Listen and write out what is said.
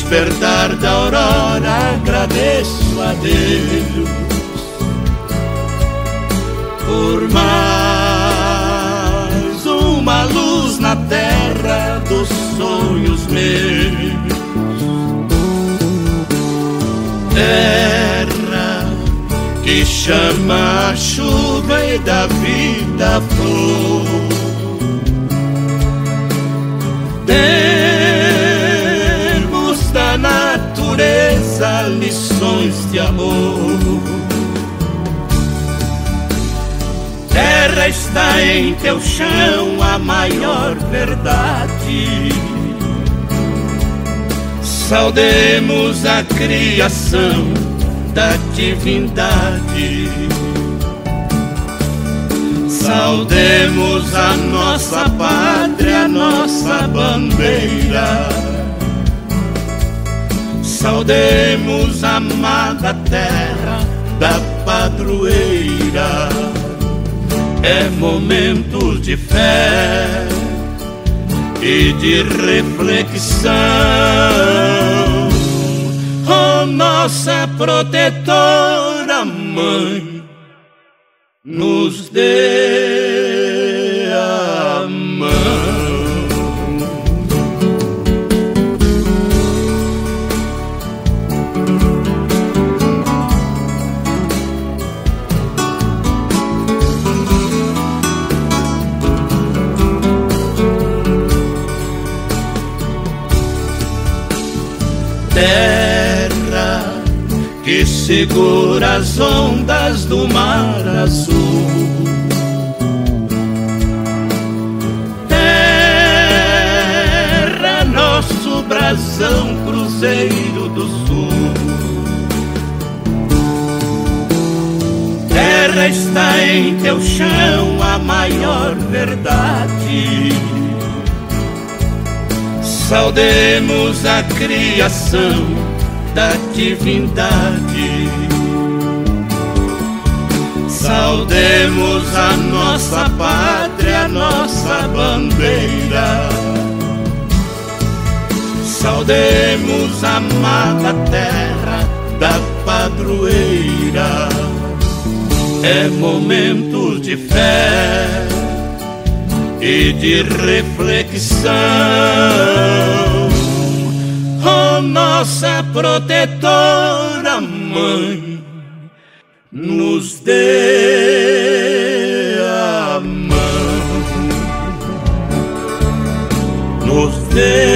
despertar da aurora agradeço a Deus por mais uma luz na terra dos sonhos meus. Terra que chama a chuva e dá vida à flor. Temos da natureza lições de amor. Terra, está em teu chão a maior verdade. Saudemos a criação da divindade. Saudemos a nossa pátria, a nossa bandeira. Saudemos a amada terra da padroeira. É momento de fé e de reflexão. Oh, nossa protetora mãe, nos dê a mão. Terra que segura as ondas do mar azul. Terra, nosso brasão, cruzeiro do sul. Terra, está em teu chão a maior verdade. Saudemos a criação da divindade. Saudemos a nossa pátria, a nossa bandeira. Saudemos a amada terra da padroeira. É momento de fé e de reflexão. Oh, nossa protetora mãe, nos dê a mão, nos dê